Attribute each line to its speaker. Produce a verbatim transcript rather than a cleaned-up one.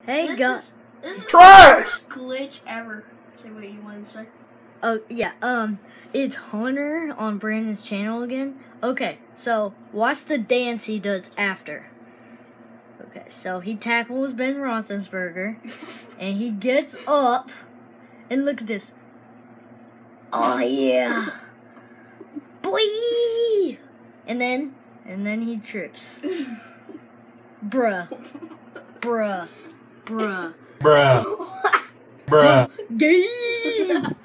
Speaker 1: Hey,
Speaker 2: this
Speaker 1: go.
Speaker 2: Is, this is
Speaker 3: Try!
Speaker 2: the worst glitch ever. Say what you wanted to say.
Speaker 1: Oh yeah. Um, it's Hunter on Brandon's channel again. Okay, so watch the dance he does after. Okay, so he tackles Ben Roethlisberger, and he gets up, and look at this. Oh yeah, boy! And then, and then he trips. Bruh, bruh, bruh,
Speaker 3: Bruh. Bruh.
Speaker 1: gay.